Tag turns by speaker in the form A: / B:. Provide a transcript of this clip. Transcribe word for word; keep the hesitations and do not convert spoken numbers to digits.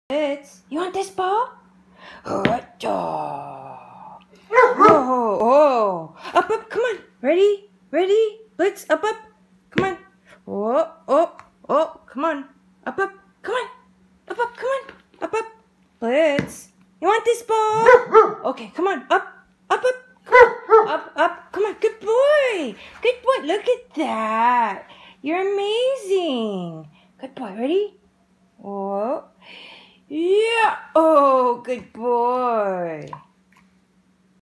A: Blitz, you want this ball? Oh, oh, oh. Up, up, come on. Ready? Ready? Blitz, up, up. Come on. Oh, oh, oh, come on. Up, up, come on. Up, up, come on. Up, up. Blitz, you want this ball? Okay, come on. Up, up, up. Up, up. Come on. Good boy. Good boy. Look at that. You're amazing. Good boy. Ready? Oh. Yeah. Oh, good boy.